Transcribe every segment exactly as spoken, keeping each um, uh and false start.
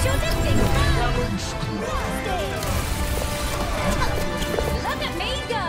Special dipping time. Look at me go.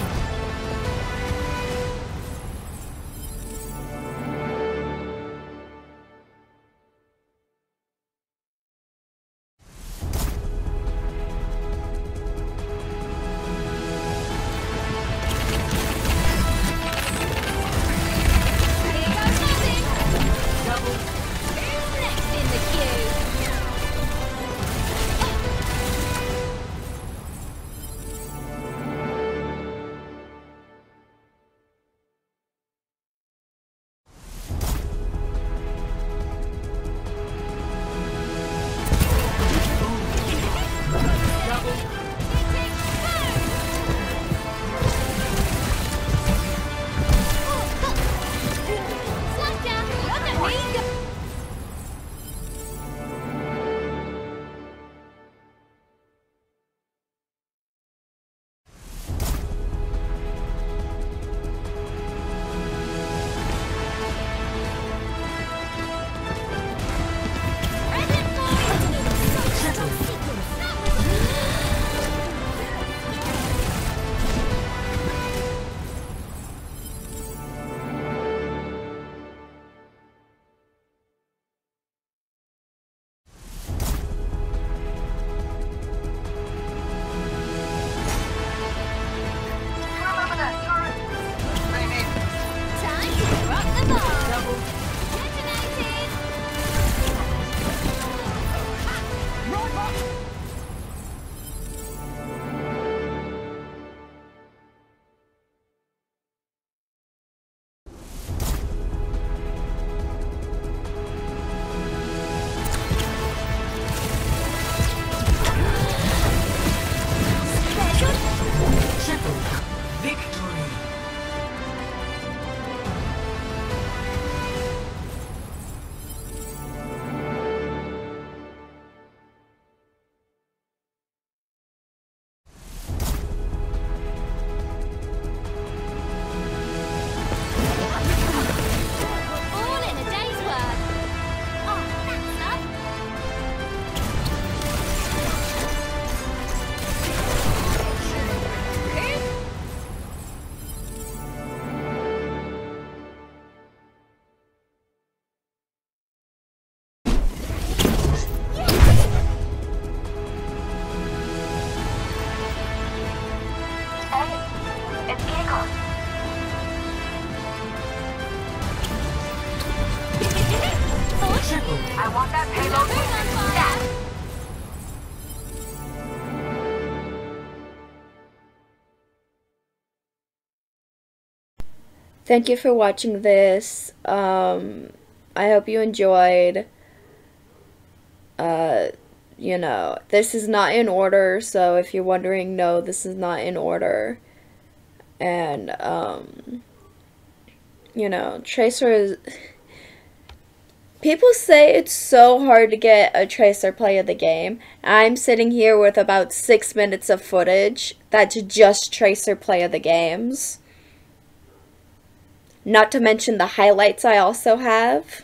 I want that payload. Thank you for watching this. Um, I hope you enjoyed. Uh, you know, this is not in order, so if you're wondering, no, this is not in order. And, um, you know, Tracer is... People say it's so hard to get a Tracer play of the game. I'm sitting here with about six minutes of footage that's just Tracer play of the games. Not to mention the highlights I also have.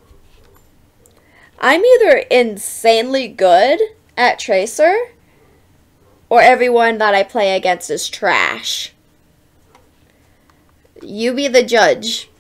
I'm either insanely good at Tracer, or everyone that I play against is trash. You be the judge.